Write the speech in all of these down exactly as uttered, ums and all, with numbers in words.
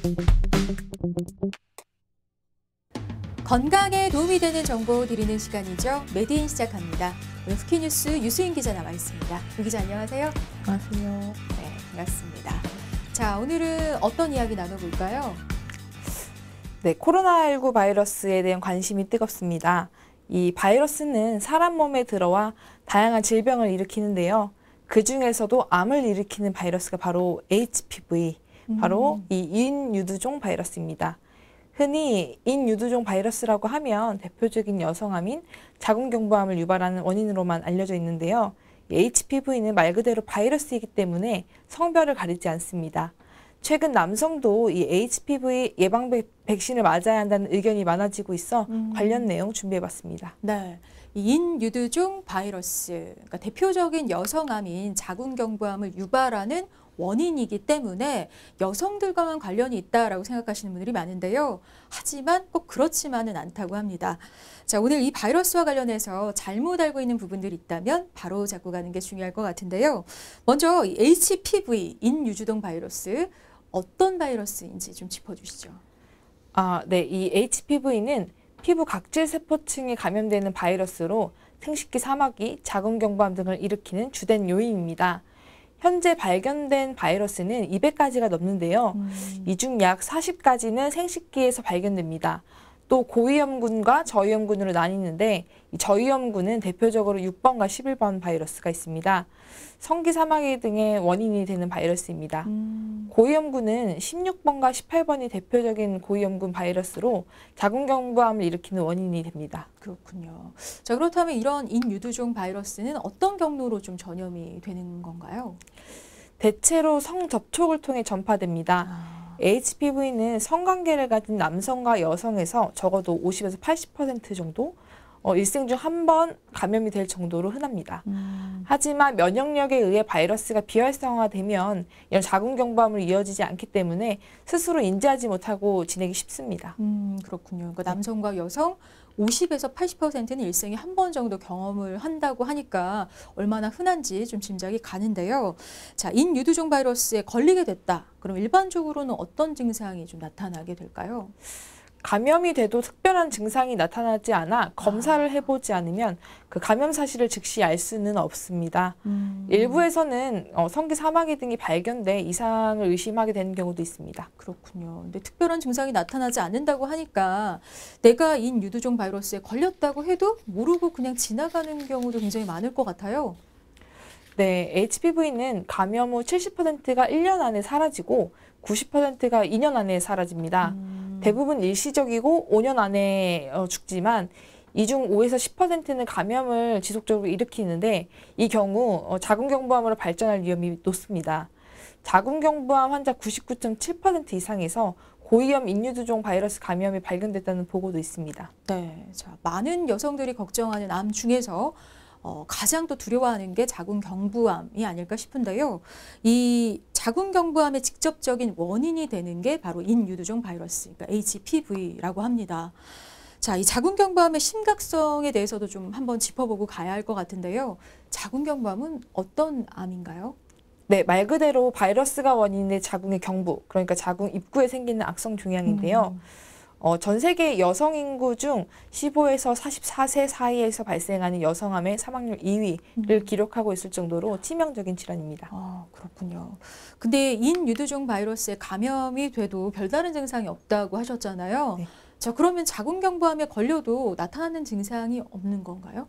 건강에 도움이 되는 정보 드리는 시간이죠. 메디인 시작합니다. 오늘 후키뉴스 유수인 기자 나와 있습니다. 유 기자 안녕하세요. 안녕하세요. 네, 반갑습니다. 자, 오늘은 어떤 이야기 나눠볼까요? 네, 코로나십구 바이러스에 대한 관심이 뜨겁습니다. 이 바이러스는 사람 몸에 들어와 다양한 질병을 일으키는데요. 그 중에서도 암을 일으키는 바이러스가 바로 에이치피브이, 바로 음. 이 인유두종 바이러스입니다. 흔히 인유두종 바이러스라고 하면 대표적인 여성암인 자궁경부암을 유발하는 원인으로만 알려져 있는데요. 에이치피브이는 말 그대로 바이러스이기 때문에 성별을 가리지 않습니다. 최근 남성도 이 에이치피브이 예방 백신을 맞아야 한다는 의견이 많아지고 있어 음. 관련 내용 준비해봤습니다. 네, 인유두종 바이러스, 그러니까 대표적인 여성암인 자궁경부암을 유발하는 원인이기 때문에 여성들과만 관련이 있다라고 생각하시는 분들이 많은데요. 하지만 꼭 그렇지만은 않다고 합니다. 자, 오늘 이 바이러스와 관련해서 잘못 알고 있는 부분들이 있다면 바로 잡고 가는 게 중요할 것 같은데요. 먼저 이 에이치피브이, 인유두종 바이러스, 어떤 바이러스인지 좀 짚어주시죠. 아, 네, 이 에이치피브이는 피부 각질 세포층에 감염되는 바이러스로 생식기 사마귀, 자궁경부암 등을 일으키는 주된 요인입니다. 현재 발견된 바이러스는 이백 가지가 넘는데요. 음. 이 중 약 사십 가지는 생식기에서 발견됩니다. 또 고위험군과 저위험군으로 나뉘는데 이 저위험군은 대표적으로 육 번과 십일 번 바이러스가 있습니다. 성기 사마귀 등의 원인이 되는 바이러스입니다. 음. 고위험군은 십육 번과 십팔 번이 대표적인 고위험군 바이러스로 자궁경부암을 일으키는 원인이 됩니다. 그렇군요. 자, 그렇다면 이런 인유두종 바이러스는 어떤 경로로 좀 전염이 되는 건가요? 대체로 성접촉을 통해 전파됩니다. 아. 에이치피브이는 성관계를 가진 남성과 여성에서 적어도 오십에서 팔십 퍼센트 정도 어, 일생 중 한 번 감염이 될 정도로 흔합니다. 음. 하지만 면역력에 의해 바이러스가 비활성화되면 이런 자궁경부암으로 이어지지 않기 때문에 스스로 인지하지 못하고 지내기 쉽습니다. 음, 그렇군요. 그러니까 남성과 여성 오십에서 팔십 퍼센트는 일생에 한 번 정도 경험을 한다고 하니까 얼마나 흔한지 좀 짐작이 가는데요. 자, 인유두종 바이러스에 걸리게 됐다. 그럼 일반적으로는 어떤 증상이 좀 나타나게 될까요? 감염이 돼도 특별한 증상이 나타나지 않아 검사를 해보지 않으면 그 감염 사실을 즉시 알 수는 없습니다. 음. 일부에서는 어, 성기 사마귀 등이 발견돼 이상을 의심하게 되는 경우도 있습니다. 그렇군요. 근데 특별한 증상이 나타나지 않는다고 하니까 내가 인유두종 바이러스에 걸렸다고 해도 모르고 그냥 지나가는 경우도 굉장히 많을 것 같아요. 네, 에이치피브이는 감염 후 칠십 퍼센트가 일 년 안에 사라지고 구십 퍼센트가 이 년 안에 사라집니다. 음. 대부분 일시적이고 오 년 안에 어, 죽지만 이 중 오에서 십 퍼센트는 감염을 지속적으로 일으키는데 이 경우 어, 자궁경부암으로 발전할 위험이 높습니다. 자궁경부암 환자 구십구 점 칠 퍼센트 이상에서 고위험 인유두종 바이러스 감염이 발견됐다는 보고도 있습니다. 네, 자, 많은 여성들이 걱정하는 암 중에서 어, 가장 또 두려워하는 게 자궁경부암이 아닐까 싶은데요. 이 자궁경부암의 직접적인 원인이 되는 게 바로 인유두종 바이러스, 그러니까 에이치피브이라고 합니다. 자, 이 자궁경부암의 심각성에 대해서도 좀 한번 짚어보고 가야 할 것 같은데요. 자궁경부암은 어떤 암인가요? 네, 말 그대로 바이러스가 원인의 자궁의 경부, 그러니까 자궁 입구에 생기는 악성 종양인데요. 음. 어, 전 세계 여성 인구 중 십오에서 사십사 세 사이에서 발생하는 여성암의 사망률 이 위를 음. 기록하고 있을 정도로 치명적인 질환입니다. 아, 그렇군요. 근데 인유두종 바이러스에 감염이 돼도 별다른 증상이 없다고 하셨잖아요. 네. 자, 그러면 자궁경부암에 걸려도 나타나는 증상이 없는 건가요?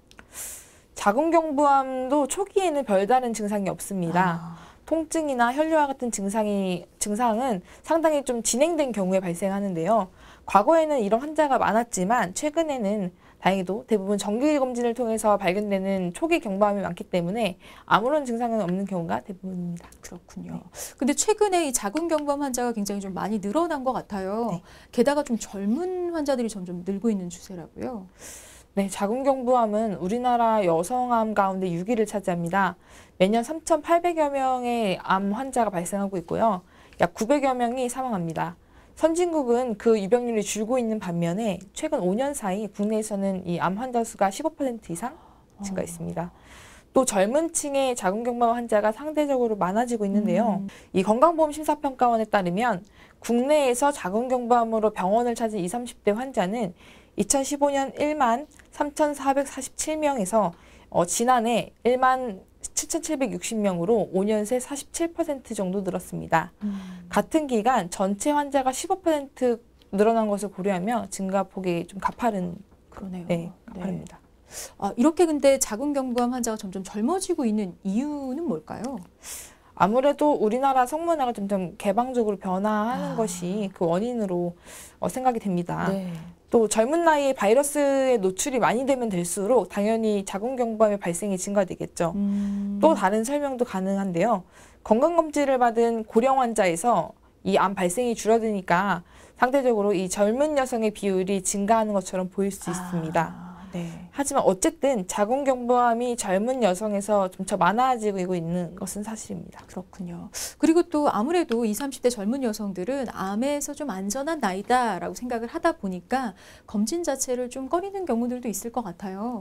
자궁경부암도 초기에는 별다른 증상이 없습니다. 아. 통증이나 혈뇨와 같은 증상이, 증상은 상당히 좀 진행된 경우에 발생하는데요. 과거에는 이런 환자가 많았지만 최근에는 다행히도 대부분 정기검진을 통해서 발견되는 초기 경부암이 많기 때문에 아무런 증상은 없는 경우가 대부분입니다. 그렇군요. 네. 근데 최근에 이 자궁경부암 환자가 굉장히 좀 많이 늘어난 것 같아요. 네. 게다가 좀 젊은 환자들이 점점 늘고 있는 추세라고요. 네, 자궁경부암은 우리나라 여성암 가운데 육 위를 차지합니다. 매년 삼천팔백여 명의 암 환자가 발생하고 있고요. 약 구백여 명이 사망합니다. 선진국은 그 유병률이 줄고 있는 반면에 최근 오 년 사이 국내에서는 이 암 환자 수가 십오 퍼센트 이상 증가했습니다. 또 젊은 층의 자궁경부암 환자가 상대적으로 많아지고 있는데요. 음. 이 건강보험심사평가원에 따르면 국내에서 자궁경부암으로 병원을 찾은 이십, 삼십 대 환자는 이천십오 년 일만 삼천사백사십칠 명에서 어, 지난해 일만 칠천칠백육십 명으로 오 년 새 사십칠 퍼센트 정도 늘었습니다. 음. 같은 기간 전체 환자가 십오 퍼센트 늘어난 것을 고려하며 증가폭이 좀 가파른 그러네요. 네, 가파릅니다. 아, 이렇게 근데 자궁경부암 환자가 점점 젊어지고 있는 이유는 뭘까요? 아무래도 우리나라 성문화가 점점 개방적으로 변화하는 아. 것이 그 원인으로 어, 생각이 됩니다. 네. 또 젊은 나이에 바이러스에 노출이 많이 되면 될수록 당연히 자궁경부암의 발생이 증가되겠죠. 음. 또 다른 설명도 가능한데요. 건강검진을 받은 고령 환자에서 이 암 발생이 줄어드니까 상대적으로 이 젊은 여성의 비율이 증가하는 것처럼 보일 수 있습니다. 아, 네. 하지만 어쨌든 자궁경부암이 젊은 여성에서 점차 많아지고 있는 것은 사실입니다. 그렇군요. 그리고 또 아무래도 이십, 삼십 대 젊은 여성들은 암에서 좀 안전한 나이다라고 생각을 하다 보니까 검진 자체를 좀 꺼리는 경우들도 있을 것 같아요.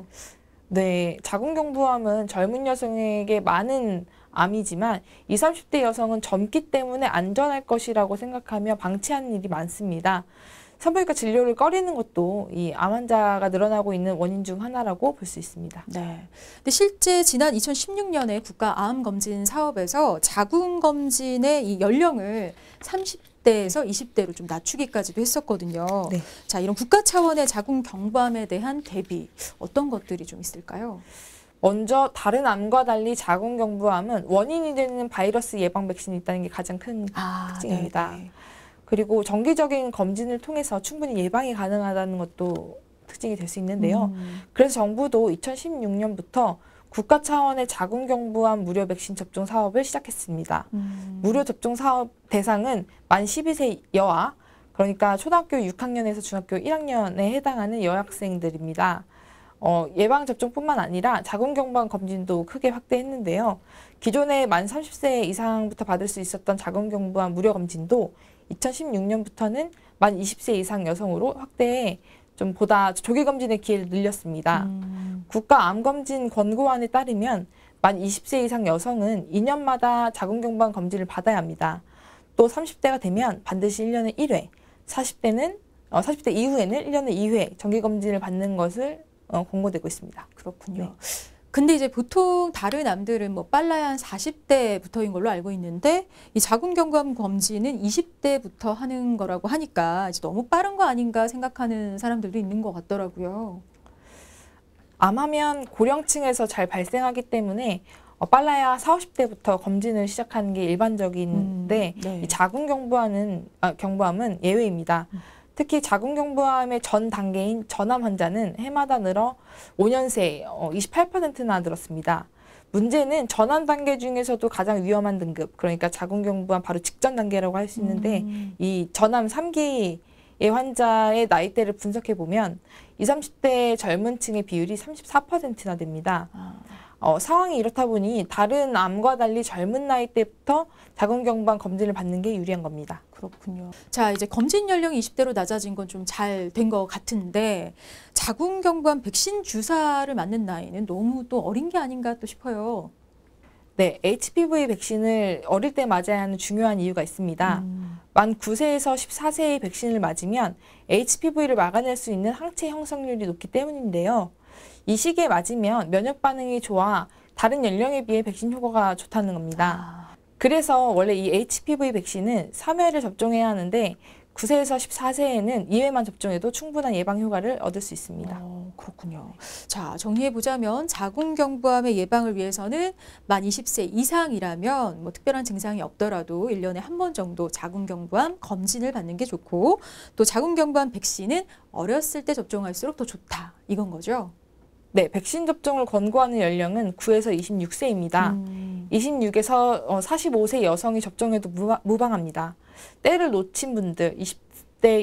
네, 자궁경부암은 젊은 여성에게 많은 암이지만 이십, 삼십 대 여성은 젊기 때문에 안전할 것이라고 생각하며 방치하는 일이 많습니다. 산부인과 진료를 꺼리는 것도 이 암 환자가 늘어나고 있는 원인 중 하나라고 볼 수 있습니다. 네. 근데 실제 지난 이천십육 년에 국가 암 검진 사업에서 자궁 검진의 이 연령을 삼십 대에서 이십 대로 좀 낮추기까지도 했었거든요. 네. 자, 이런 국가 차원의 자궁 경부암에 대한 대비 어떤 것들이 좀 있을까요? 먼저 다른 암과 달리 자궁경부암은 원인이 되는 바이러스 예방 백신이 있다는 게 가장 큰 아, 특징입니다. 네네. 그리고 정기적인 검진을 통해서 충분히 예방이 가능하다는 것도 특징이 될 수 있는데요. 음. 그래서 정부도 이천십육 년부터 국가 차원의 자궁경부암 무료 백신 접종 사업을 시작했습니다. 음. 무료 접종 사업 대상은 만 십이 세 여아, 그러니까 초등학교 육 학년에서 중학교 일 학년에 해당하는 여학생들입니다. 어, 예방접종뿐만 아니라 자궁경부암 검진도 크게 확대했는데요. 기존에 만 삼십 세 이상부터 받을 수 있었던 자궁경부암 무료 검진도 이천십육 년부터는 만 이십 세 이상 여성으로 확대해 좀 보다 조기 검진의 기회를 늘렸습니다. 음. 국가 암검진 권고안에 따르면 만 이십 세 이상 여성은 이 년마다 자궁경부암 검진을 받아야 합니다. 또 삼십 대가 되면 반드시 일 년에 일 회, 사십 대는 어, 사십 대 이후에는 일 년에 이 회 정기검진을 받는 것을 어, 권고되고 있습니다. 그렇군요. 네. 근데 이제 보통 다른 암들은 뭐 빨라야 한 사십 대부터인 걸로 알고 있는데 이 자궁경부암 검진은 이십 대부터 하는 거라고 하니까 이제 너무 빠른 거 아닌가 생각하는 사람들도 있는 것 같더라고요. 암하면 고령층에서 잘 발생하기 때문에 어, 빨라야 사십, 오십 대부터 검진을 시작하는 게 일반적인데 음, 네. 이 자궁경부암은 아, 경부암은 예외입니다. 음. 특히 자궁경부암의 전 단계인 전암 환자는 해마다 늘어 오 년 새 어, 이십팔 퍼센트나 늘었습니다. 문제는 전암 단계 중에서도 가장 위험한 등급, 그러니까 자궁경부암 바로 직전 단계라고 할 수 있는데 음. 이 전암 삼 기의 환자의 나이대를 분석해 보면 이십, 삼십 대 젊은 층의 비율이 삼십사 퍼센트나 됩니다. 아. 어, 상황이 이렇다 보니 다른 암과 달리 젊은 나이 때부터 자궁경부암 검진을 받는 게 유리한 겁니다. 그렇군요. 자, 이제 검진 연령이 이십 대로 낮아진 건 좀 잘 된 것 같은데 자궁경부암 백신 주사를 맞는 나이는 너무 또 어린 게 아닌가 또 싶어요. 네, 에이치피브이 백신을 어릴 때 맞아야 하는 중요한 이유가 있습니다. 음. 만 구 세에서 십사 세의 백신을 맞으면 에이치피브이를 막아낼 수 있는 항체 형성률이 높기 때문인데요. 이 시기에 맞으면 면역 반응이 좋아 다른 연령에 비해 백신 효과가 좋다는 겁니다. 아. 그래서 원래 이 에이치피브이 백신은 삼 회를 접종해야 하는데 구 세에서 십사 세에는 이 회만 접종해도 충분한 예방 효과를 얻을 수 있습니다. 어, 그렇군요. 자, 정리해보자면 자궁경부암의 예방을 위해서는 만 이십 세 이상이라면 뭐 특별한 증상이 없더라도 일 년에 한 번 정도 자궁경부암 검진을 받는 게 좋고 또 자궁경부암 백신은 어렸을 때 접종할수록 더 좋다. 이건 거죠? 네, 백신 접종을 권고하는 연령은 구에서 이십육 세입니다. 음. 이십육에서 사십오 세 여성이 접종해도 무방, 무방합니다. 때를 놓친 분들, 이십 대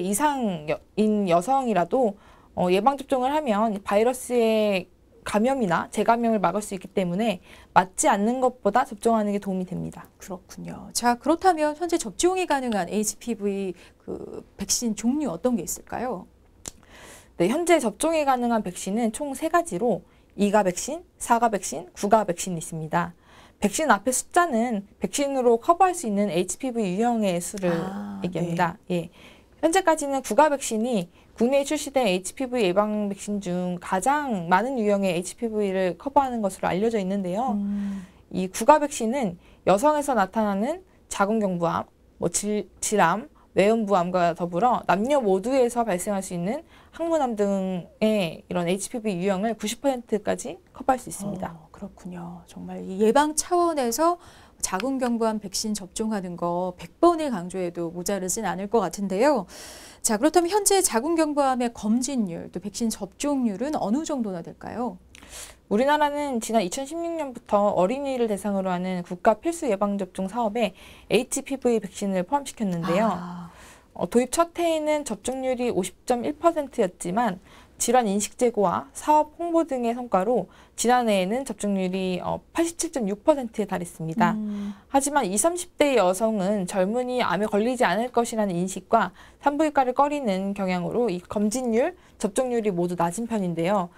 이상인 여성이라도 어, 예방접종을 하면 바이러스의 감염이나 재감염을 막을 수 있기 때문에 맞지 않는 것보다 접종하는 게 도움이 됩니다. 그렇군요. 자, 그렇다면 현재 접종이 가능한 에이치피브이 그 백신 종류 어떤 게 있을까요? 네, 현재 접종이 가능한 백신은 총 세 가지로 이가 백신, 사가 백신, 구가 백신이 있습니다. 백신 앞에 숫자는 백신으로 커버할 수 있는 에이치피브이 유형의 수를 아, 얘기합니다. 예. 현재까지는 구가 백신이 국내에 출시된 에이치피브이 예방 백신 중 가장 많은 유형의 에이치피브이를 커버하는 것으로 알려져 있는데요. 음. 이 구가 백신은 여성에서 나타나는 자궁경부암, 뭐 질, 질암, 외음부암과 더불어 남녀 모두에서 발생할 수 있는 항문암 등의 이런 에이치피브이 유형을 구십 퍼센트까지 커버할 수 있습니다. 어, 그렇군요. 정말 이 예방 차원에서 자궁경부암 백신 접종하는 거 백 번을 강조해도 모자르진 않을 것 같은데요. 자, 그렇다면 현재 자궁경부암의 검진율, 또 백신 접종률은 어느 정도나 될까요? 우리나라는 지난 이천십육 년부터 어린이를 대상으로 하는 국가 필수 예방접종 사업에 에이치피브이 백신을 포함시켰는데요. 아, 어, 도입 첫 해에는 접종률이 오십 점 일 퍼센트였지만 질환 인식 제고와 사업 홍보 등의 성과로 지난해에는 접종률이 어, 팔십칠 점 육 퍼센트에 달했습니다. 음. 하지만 이십, 삼십 대 여성은 젊은이 암에 걸리지 않을 것이라는 인식과 산부인과를 꺼리는 경향으로 이 검진율, 접종률이 모두 낮은 편인데요.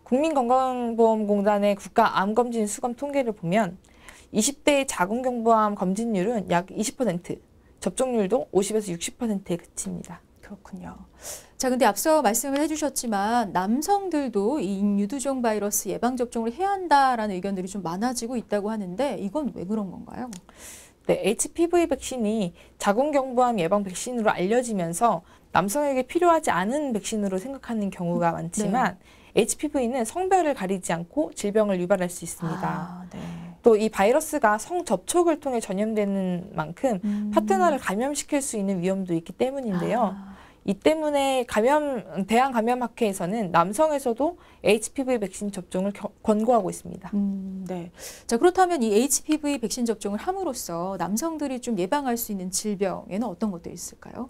국민건강보험공단의 국가 암검진 수검 통계를 보면 이십 대의 자궁경부암 검진율은 약 이십 퍼센트, 접종률도 오십에서 육십 퍼센트에 그칩니다. 그렇군요. 자, 근데 앞서 말씀을 해주셨지만 남성들도 이 인유두종 바이러스 예방 접종을 해야 한다라는 의견들이 좀 많아지고 있다고 하는데 이건 왜 그런 건가요? 네, 에이치피브이 백신이 자궁경부암 예방 백신으로 알려지면서 남성에게 필요하지 않은 백신으로 생각하는 경우가 많지만 네. 에이치피브이는 성별을 가리지 않고 질병을 유발할 수 있습니다. 아, 네. 또 이 바이러스가 성접촉을 통해 전염되는 만큼 음. 파트너를 감염시킬 수 있는 위험도 있기 때문인데요. 아. 이 때문에 감염, 대한감염학회에서는 남성에서도 에이치피브이 백신 접종을 겨, 권고하고 있습니다. 음, 네. 자, 그렇다면 이 에이치피브이 백신 접종을 함으로써 남성들이 좀 예방할 수 있는 질병에는 어떤 것들이 있을까요?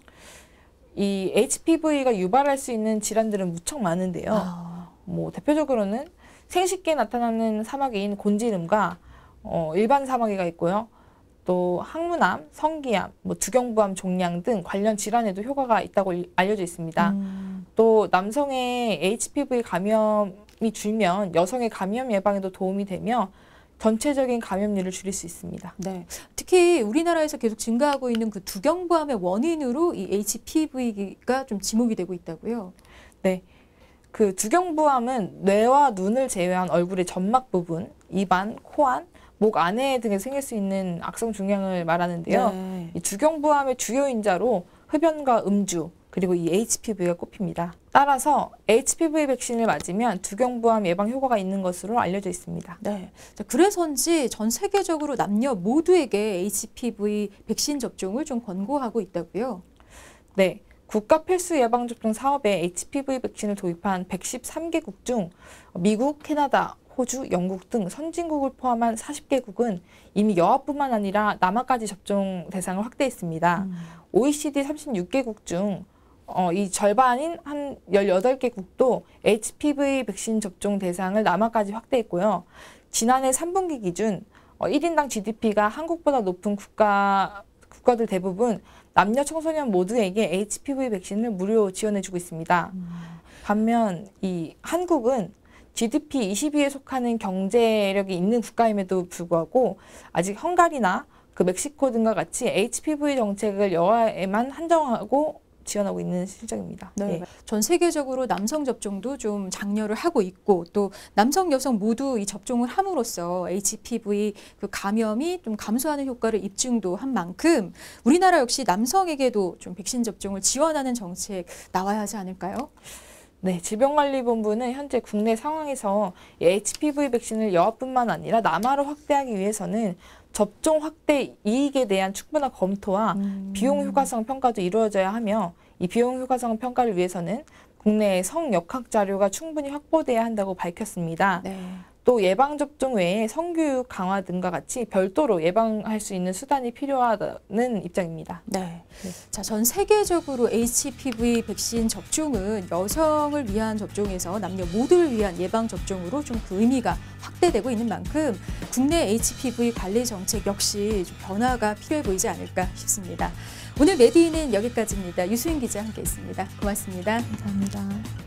이 에이치피브이가 유발할 수 있는 질환들은 무척 많은데요. 아. 뭐 대표적으로는 생식기에 나타나는 사마귀인 곤지름과 어, 일반 사마귀가 있고요. 또 항문암, 성기암, 뭐 두경부암, 종양 등 관련 질환에도 효과가 있다고 알려져 있습니다. 음. 또 남성의 에이치피브이 감염이 줄면 여성의 감염 예방에도 도움이 되며 전체적인 감염률을 줄일 수 있습니다. 네. 특히 우리나라에서 계속 증가하고 있는 그 두경부암의 원인으로 이 에이치피브이가 좀 지목이 되고 있다고요? 네. 그 두경부암은 뇌와 눈을 제외한 얼굴의 점막 부분, 입안, 코안, 목 안에 등에 생길 수 있는 악성 종양을 말하는데요. 네. 이 두경부암의 주요 인자로 흡연과 음주, 그리고 이 에이치피브이가 꼽힙니다. 따라서 에이치피브이 백신을 맞으면 두경부암 예방 효과가 있는 것으로 알려져 있습니다. 네. 자, 그래서인지 전 세계적으로 남녀 모두에게 에이치피브이 백신 접종을 좀 권고하고 있다고요? 네. 국가 필수 예방접종 사업에 에이치피브이 백신을 도입한 백십삼 개국 중 미국, 캐나다, 호주, 영국 등 선진국을 포함한 사십 개국은 이미 여아뿐만 아니라 남아까지 접종 대상을 확대했습니다. 음. 오이시디 삼십육 개국 중 어, 이 절반인 한 열여덟 개국도 에이치피브이 백신 접종 대상을 남아까지 확대했고요. 지난해 삼 분기 기준 어, 일 인당 지디피가 한국보다 높은 국가, 국가들 대부분 남녀 청소년 모두에게 에이치피브이 백신을 무료 지원해주고 있습니다. 음. 반면 이 한국은 지디피 이십 위에 속하는 경제력이 있는 국가임에도 불구하고 아직 헝가리나 그 멕시코 등과 같이 에이치피브이 정책을 여아에만 한정하고 지원하고 있는 실정입니다. 네. 네. 전 세계적으로 남성 접종도 좀 장려를 하고 있고 또 남성, 여성 모두 이 접종을 함으로써 에이치피브이 그 감염이 좀 감소하는 효과를 입증도 한 만큼 우리나라 역시 남성에게도 좀 백신 접종을 지원하는 정책 나와야 하지 않을까요? 네, 질병관리본부는 현재 국내 상황에서 에이치피브이 백신을 여아뿐만 아니라 남아로 확대하기 위해서는 접종 확대 이익에 대한 충분한 검토와 음. 비용 효과성 평가도 이루어져야 하며 이 비용 효과성 평가를 위해서는 국내에 성역학 자료가 충분히 확보돼야 한다고 밝혔습니다. 네. 또 예방접종 외에 성교육 강화 등과 같이 별도로 예방할 수 있는 수단이 필요하다는 입장입니다. 네. 네. 자, 전 세계적으로 에이치피브이 백신 접종은 여성을 위한 접종에서 남녀 모두를 위한 예방 접종으로 좀 그 의미가 확대되고 있는 만큼 국내 에이치피브이 관리 정책 역시 좀 변화가 필요해 보이지 않을까 싶습니다. 오늘 메디는 여기까지입니다. 유수인 기자 함께했습니다. 고맙습니다. 감사합니다.